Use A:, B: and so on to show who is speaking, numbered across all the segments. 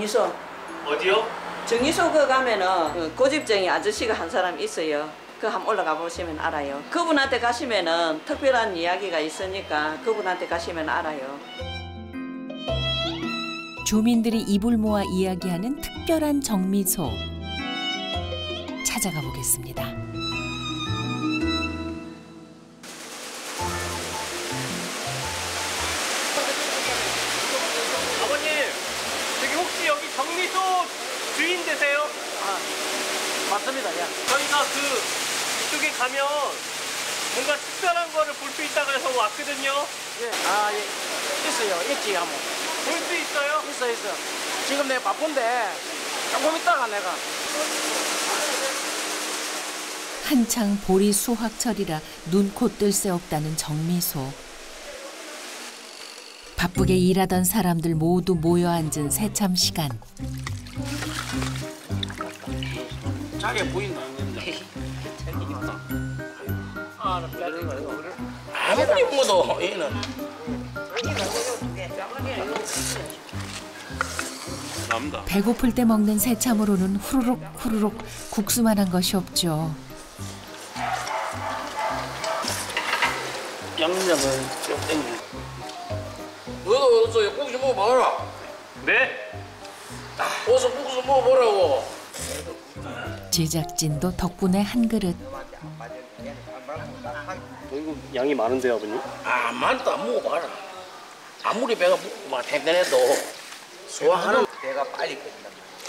A: 정리소.
B: 어디요?
A: 정리소 그 가면은 그 고집쟁이 아저씨가 한 사람 있어요. 그 한번 올라가 보시면 알아요. 그분한테 가시면은 특별한 이야기가 있으니까 그분한테 가시면 알아요.
C: 주민들이 입을 모아 이야기하는 특별한 정미소. 찾아가 보겠습니다.
B: 아버님, 저기 혹시 여기 정미소 주인 되세요?
D: 맞습니다. 야.
B: 저희가 그쪽에 가면 뭔가 특별한 거를 볼 수 있다고 해서 왔거든요.
D: 예. 예. 있어요. 있지, 한번.
B: 볼 수 있어요?
D: 있어. 지금 내가 바쁜데 조금 있다가 내가.
C: 한창 보리 수확철이라 눈코 뜰 새 없다는 정미소. 바쁘게 일하던 사람들 모두 모여 앉은 새참 시간.
D: 자기가 보인다. 아무리 먹어도 얘는.
C: 배고플 때 먹는 새참으로는 후루룩 국수만한 것이 없죠.
D: 양념을 좀 땡겨. 너도 어서 국수 먹어봐라.
B: 네?
D: 어서 국수 먹어보라고.
C: 제작진도 덕분에 한 그릇.
B: 이거 양이 많은데요, 아버님?
D: 많다 먹어봐라. 아무리 배가 막 탱탱해도 소화하는 배가 빨리 끝나.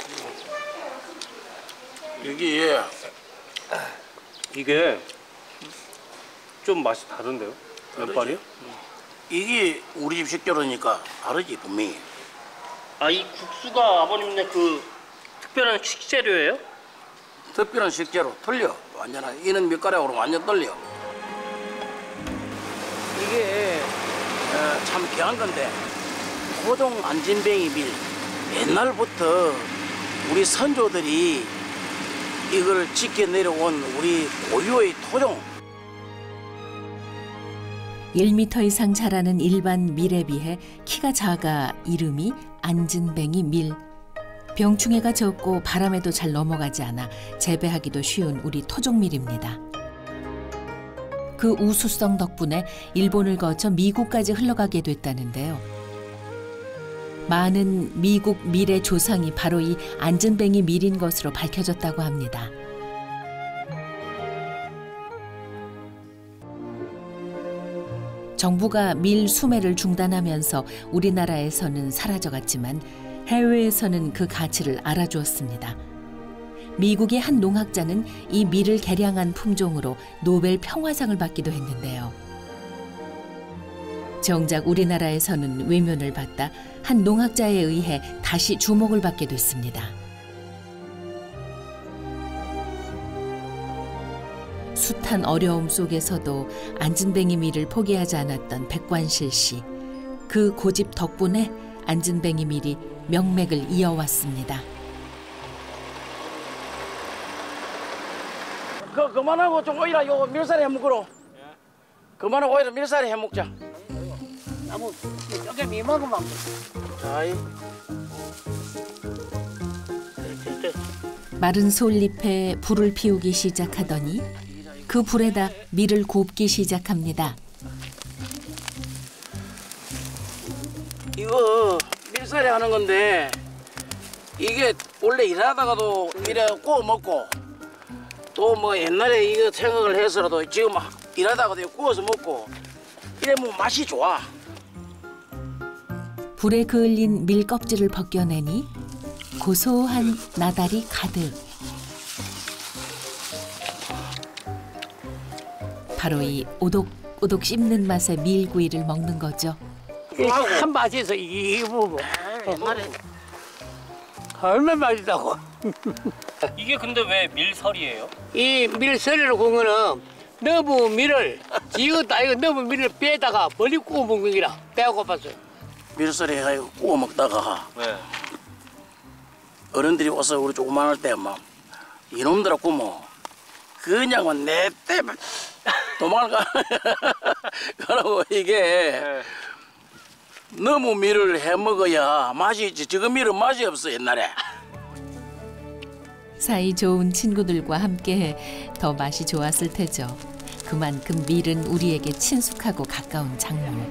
B: 이게 좀 맛이 다른데요? 면발이요?
D: 이게 우리 집 식재료니까 다르지 분명히.
B: 아, 이 국수가 아버님네 그 특별한 식재료예요?
D: 특별한 식재료 틀려. 완전 이는 밀가루로 완전 틀려. 이게 참 귀한 건데 토종 안진뱅이 밀. 옛날부터 우리 선조들이 이걸 지켜 내려온 우리 고유의 토종.
C: 1m 이상 자라는 일반 밀에 비해 키가 작아 이름이 안진뱅이 밀. 병충해가 적고 바람에도 잘 넘어가지 않아 재배하기도 쉬운 우리 토종밀입니다. 그 우수성 덕분에 일본을 거쳐 미국까지 흘러가게 됐다는데요. 많은 미국 밀의 조상이 바로 이 안진뱅이 밀인 것으로 밝혀졌다고 합니다. 정부가 밀 수매를 중단하면서 우리나라에서는 사라져갔지만 해외에서는 그 가치를 알아주었습니다. 미국의 한 농학자는 이 밀을 개량한 품종으로 노벨 평화상을 받기도 했는데요. 정작 우리나라에서는 외면을 받다 한 농학자에 의해 다시 주목을 받게 됐습니다. 숱한 어려움 속에서도 안진뱅이 밀을 포기하지 않았던 백관실 씨. 그 고집 덕분에 안진뱅이 밀이 명맥을 이어왔습니다.
D: 그만하고 좀 오이라 요 밀살에 해먹으러. 그만하고 오이라 밀살에 해먹자. 나무 저게 미 먹으면 안 돼. 자이.
C: 마른 솔잎에 불을 피우기 시작하더니 그 불에다 밀을 굽기 시작합니다.
D: 이거 밀살에 하는 건데 이게 원래 일하다가도 이래 구워 먹고 또 뭐 옛날에 이거 생각을 해서라도 지금 일하다가도 구워서 먹고 이러면 맛이 좋아.
C: 불에 그을린 밀 껍질을 벗겨내니 고소한 나달이 가득. 바로 이 오독오독 씹는 맛의 밀구이를 먹는 거죠.
D: 한 맛에서 이게 뭐 얼마나 맛있다고.
B: 이게 근데 왜 밀설이에요?
E: 이 밀설이라고 본 거는 너무 밀을 이것도 아니고 너무 밀을 빼다가 멀리 구워 먹는 거라 배가 고팠어요.
D: 밀살에 해가지고 구워 먹다가
B: 네.
D: 어른들이 와서 우리 조그만할 때 막 이놈들하고 뭐 그냥 내 때 도망을 가. 그러고 이게 너무 밀을 해 먹어야 맛이 있지. 지금 밀은 맛이 없어 옛날에.
C: 사이 좋은 친구들과 함께해 더 맛이 좋았을 테죠. 그만큼 밀은 우리에게 친숙하고 가까운 작물.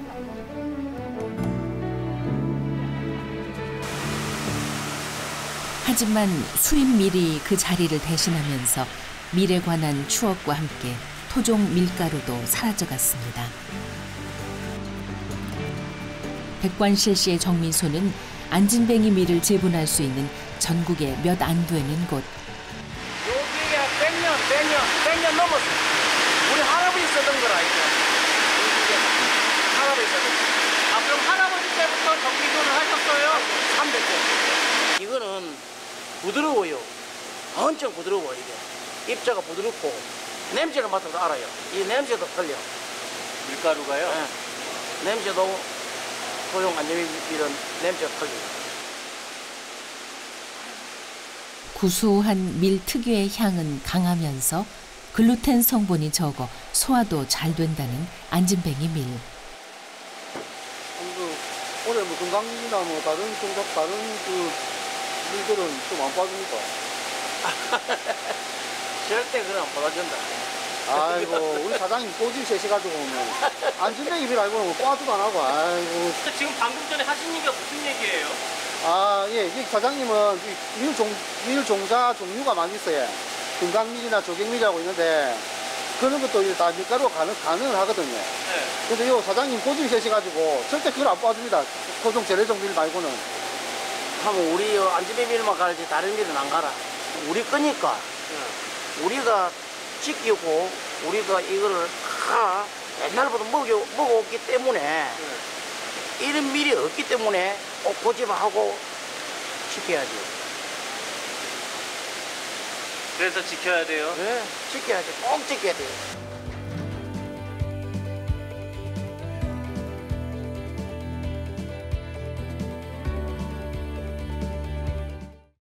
C: 하지만 수입 밀이 그 자리를 대신하면서 밀에 관한 추억과 함께 토종 밀가루도 사라져갔습니다. 백관실 씨의 정미소는 안진뱅이 밀을 재분할 수 있는 전국에 몇 안 되는 곳.
D: 여기가 100년 넘었어. 우리 할아버지 쓰던 거라 이거. 할아버지 쓰던 거.
B: 아, 그럼 할아버지 때부터 정미소를 하셨어요?
D: 300개. 이거는 부드러워요. 엄청 부드러워 이게. 입자가 부드럽고 냄새를 맡아도 알아요. 이 냄새도 틀려.
B: 밀가루가요?
D: 네. 냄새도 소용 안재미 밀은 냄새가 틀려요.
C: 구수한 밀 특유의 향은 강하면서 글루텐 성분이 적어 소화도 잘 된다는 안진뱅이 밀.
F: 올해 뭐 건강이나 뭐 다른 종족 다른 그 밀들은 좀 안 빠집니까?
D: 절대 그건 안 받아준다.
F: 아이고 우리 사장님 꼬집 세셔가지고 뭐 안진뱅이 밀 알고는 뭐 꽈주도 안 하고 아이고.
B: 근데 지금 방금 전에 하신 얘기가 무슨 얘기예요?
F: 예, 이 사장님은 밀 종자 종류가 많이 있어요. 건강밀이나 조경밀이라고 있는데 그런 것도 이제 다 밀가루가 가능을 하거든요.
B: 네.
F: 근데 요 사장님 꼬집이 세셔가지고 절대 그걸 안 빠집니다. 토종 재래종 밀 말고는.
D: 하면 우리 안진뱅이 밀만 갈지 다른 밀은 안 가라. 우리 거니까 우리가 지키고 우리가 이거를 다 옛날부터 먹어왔기 때문에 이런 밀이 없기 때문에 꼭 고집하고 지켜야지.
B: 그래서 지켜야 돼요?
D: 네, 지켜야지. 꼭 지켜야 돼요.